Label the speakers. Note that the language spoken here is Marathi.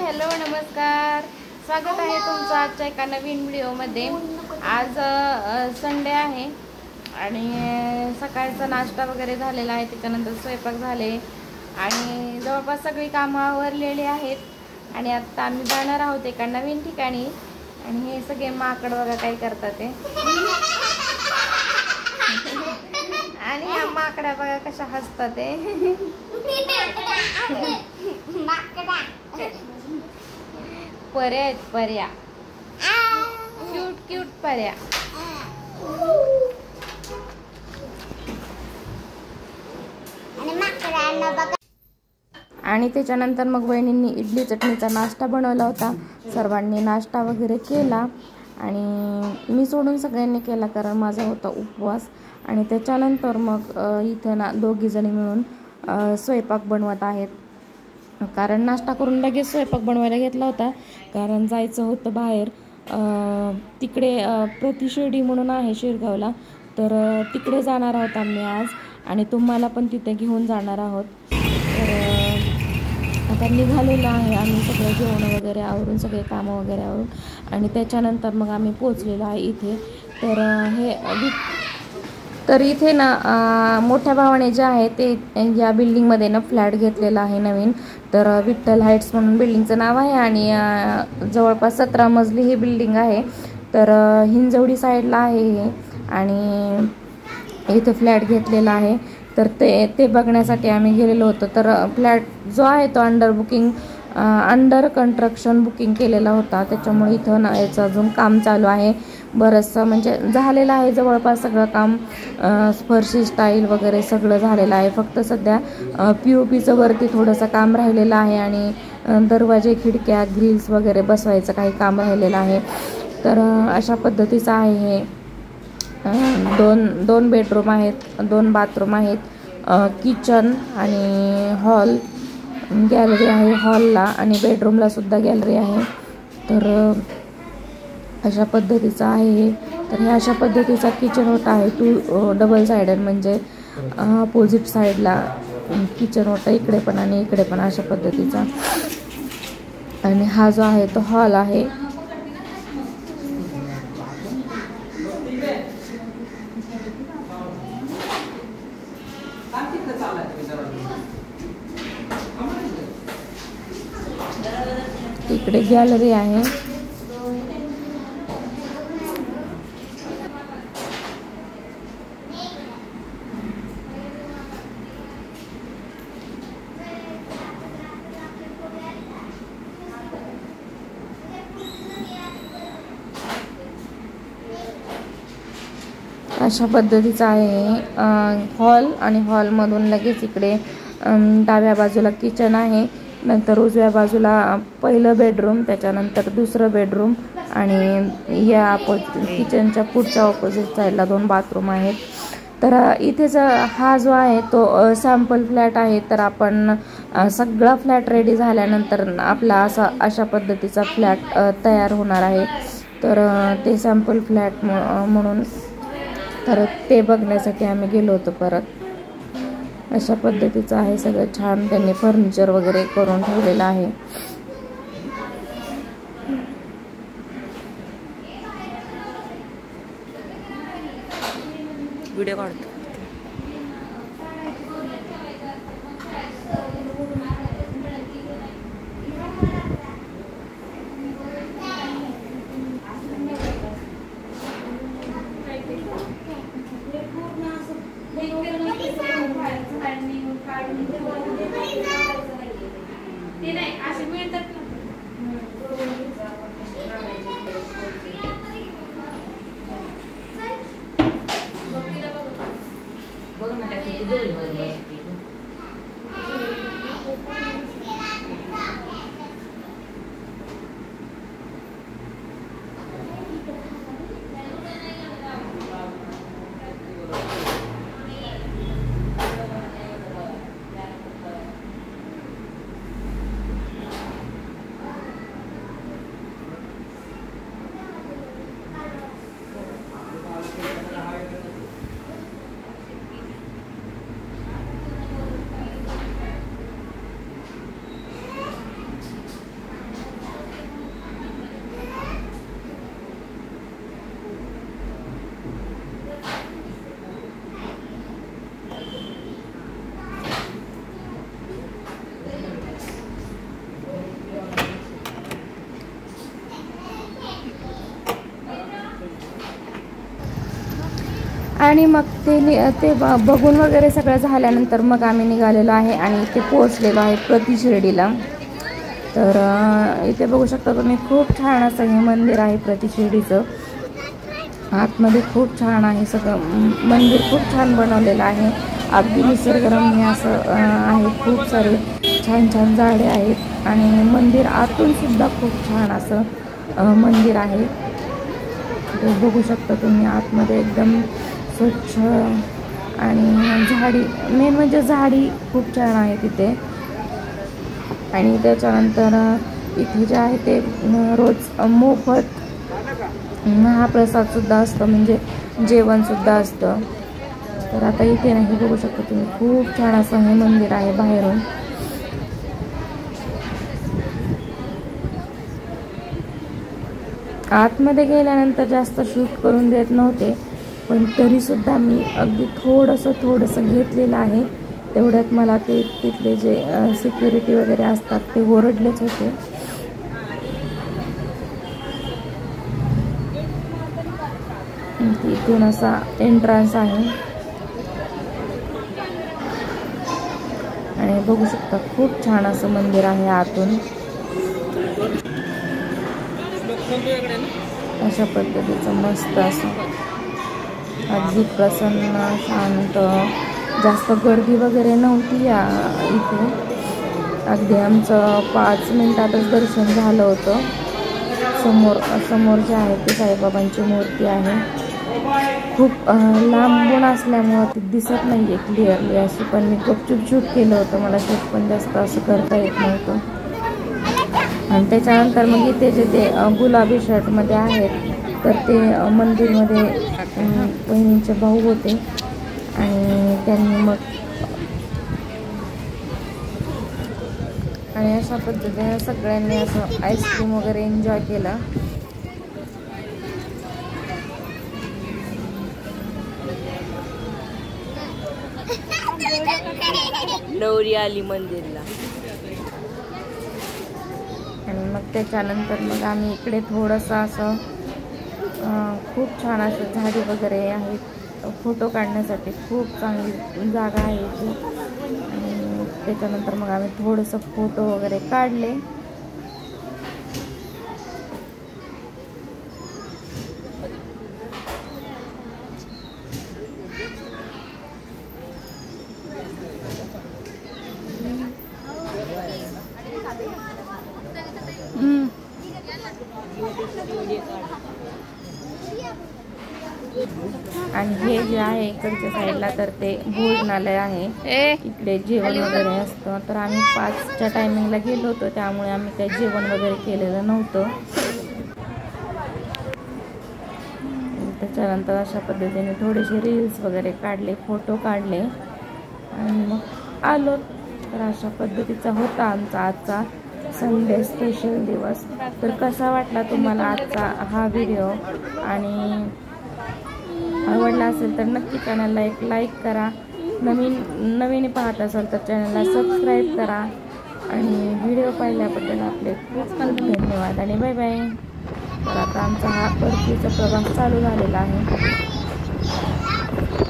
Speaker 1: हॅलो नमस्कार, स्वागत आहे तुमचं आजच्या एका नवीन व्हिडिओमध्ये। आज संडे आहे आणि सकाळचा नाश्ता वगैरे झालेला आहे, त्याच्यानंतर स्वयंपाक झाले आणि जवळपास सगळी कामं आवरलेली आहेत आणि आता आम्ही जाणार आहोत एका नवीन ठिकाणी। आणि हे सगळे माकड बघा काय करतात ते आणि या माकड्या बघा कशा हसतात ते पर्या आहेत, पर्या क्यूट क्यूट पर्या। आणि त्याच्यानंतर मग वहिनींनी इडली चटणीचा नाश्ता बनवला होता। सर्वांनी नाश्ता वगैरे केला आणि मी सोडून सगळ्यांनी केला कारण माझा होता उपवास। आणि त्याच्यानंतर मग इथं ना दोघी जणी मिळून स्वयंपाक बनवत आहेत, कारण नाश्ता करून लगेच स्वयंपाक बनवायला घेतला होता कारण जायचं होतं बाहेर। तिकडे प्रतिशिर्डी म्हणून आहे शिरगावला, तर तिकडे जाणार आहोत आम्ही आज आणि तुम्हाला पण तिथे घेऊन जाणार आहोत। तर आता निघालेलं आहे आम्ही सगळं जेवण वगैरे आवरून, सगळे कामं वगैरे आवरून आणि त्याच्यानंतर मग आम्ही पोचलेलो आहे इथे। तर इथे ना मोठ्या भावाने जे आहे ते या बिल्डिंगमध्ये ना फ्लॅट घेतलेला आहे नवीन। तर विठ्ठल हाईट्स म्हणून बिल्डिंगचं नाव आहे आणि जवळपास 17 मजली ही बिल्डिंग आहे। तर हिंजवडी साईडला आहे हे आणि इथं फ्लॅट घेतलेला आहे। तर ते बघण्यासाठी आम्ही गेलेलो होतो। तर फ्लॅट जो आहे तो अंडर कन्स्ट्रक्शन बुकिंग केलेला होता, त्याच्यामुळे इथं ना याचं अजून काम चालू आहे बरंचसं, म्हणजे झालेलं आहे जवळपास सगळं काम। फरशी स्टाईल वगैरे सगळं झालेलं आहे, फक्त सध्या POPचं वरती थोडंसं काम राहिलेलं आहे आणि दरवाजे खिडक्या ग्रिल्स वगैरे बसवायचं काही काम राहिलेलं आहे। तर अशा पद्धतीचं आहे हे। दोन बेडरूम आहेत, 2 बाथरूम आहेत, किचन आणि हॉल, गॅलरी आहे हॉलला आणि बेडरूमला सुद्धा गॅलरी आहे। तर अशा पद्धतीचं आहे हे। तर हे अशा पद्धतीचा किचन ओटा आहे, 2 डबल साइडेड, म्हणजे अपोजिट साईडला किचन ओटा इकडे पण आणि इकडे पण अशा पद्धतीचा। आणि हा जो आहे तो हॉल आहे। इकडे गॅलरी आहे। अशा पद्धतीचा आहे हॉल आणि हॉलमधून लगेच इकडे डाव्या बाजूला किचन आहे, नंतर उजव्या बाजूला पहिलं बेडरूम, त्याच्यानंतर दुसरं बेडरूम आणि या किचनच्या पुढच्या ऑपोजिट साईडला 2 बाथरूम आहेत। तर इथेच हा जो आहे तो सॅम्पल फ्लॅट आहे। तर आपण सगळा फ्लॅट रेडी झाल्यानंतर आपला अशा पद्धतीचा फ्लॅट तयार होणार आहे। तर ते सॅम्पल फ्लॅट म्हणून तर ते बघण्यासाठी आम्ही गेलो होतो परत। अशा पद्धतीचं आहे सगळं, छान त्यांनी फर्निचर वगैरे करून ठेवलेलं आहे। व्हिडिओ काढतो। आणि मग ते बघून वगैरे सगळं झाल्यानंतर मग आम्ही निघालेलो आहे आणि इथे पोहोचलेलो आहे प्रति शिर्डीला. तर इथे बघू शकता तुम्ही, खूप छान असं हे मंदिर आहे प्रति शिर्डीचं. आतमध्ये खूप छान आहे, सगळं मंदिर खूप छान बनवलेलं आहे. अगदी निसर्गरम्य असं आहे. खूप सारे छान छान झाडे आहेत आणि मंदिर आतून सुद्धा खूप छान असं मंदिर आहे. ते बघू शकता तुम्ही, आतमध्ये एकदम स्वच्छ आणि झाडी, मेन म्हणजे झाडी खूप छान आहे तिथे. आणि त्याच्यानंतर इथे जे आहे ते रोज मोफत महाप्रसादसुद्धा असतं, म्हणजे जेवणसुद्धा असतं. तर आता इथे नाही बघू शकता तुम्ही, खूप छान असं हे मंदिर आहे बाहेरून. आतमध्ये गेल्यानंतर जास्त शूट करून देत नव्हते, पण तरीसुद्धा मी अगदी थोडंसं घेतलेलं आहे. तेवढ्यात मला ते तिथले जे सिक्युरिटी वगैरे असतात ते ओरडलेच होते. इथून असा एंट्रन्स आहे आणि बघू शकता खूप छान असं मंदिर आहे आतून. अशा पद्धतीचं मस्त असं, अगदी प्रसन्न, शांत, जास्त गर्दी वगैरे नव्हती इथे. अगदी आमचं 5 मिनिटातच दर्शन झालं होतं. समोर जे आहे ते साईबाबांची मूर्ती आहे. खूप लांबून असल्यामुळं ती दिसत नाही आहे क्लिअरली अशी, पण मी गुपचूप शूट केलं होतं. मला शूट पण जास्त असं करता येत नव्हतं. आणि त्याच्यानंतर मग इथे जे ते गुलाबी शर्टमध्ये आहेत, तर ते मंदिरमध्ये बहिणींचे भाऊ होते आणि त्यांनी मग आणि अशा पद्धतीने सगळ्यांनी असं आईस्क्रीम वगैरे एन्जॉय केला.
Speaker 2: नवरी आली मंदिरला.
Speaker 1: आणि मग त्याच्यानंतर मग आम्ही इकडे थोडंसं असं खूप छान असं झाडी वगैरे आहेत, फोटो काढण्यासाठी खूप चांगली जागा आहे इथे. आणि त्याच्यानंतर मग आम्ही थोडंसं फोटो वगैरे काढले. आणि हे जे आहे इकडच्या साईडला तर ते भोजनालय आहे. इकडे जेवण वगैरे असतं. तर आम्ही 5च्या टायमिंगला गेलो होतो, त्यामुळे आम्ही काही जेवण वगैरे केलेलं नव्हतं. त्याच्यानंतर अशा पद्धतीने थोडेसे रील्स वगैरे काढले, फोटो काढले आणि मग आलो. तर अशा पद्धतीचा होता आमचा आजचा संडे स्पेशल दिवस. तर कसा वाटला तुम्हाला आजचा हा व्हिडिओ, आणि आवडला असेल तर नक्की चॅनलला एक लाईक करा. नवीन पाहत असाल तर चॅनलला सबस्क्राईब करा. आणि व्हिडिओ पाहिल्याबद्दल आपले खूप खूप धन्यवाद आणि बाय बाय. तर आता आमचा हा परतीचा प्रवास चालू झालेला आहे.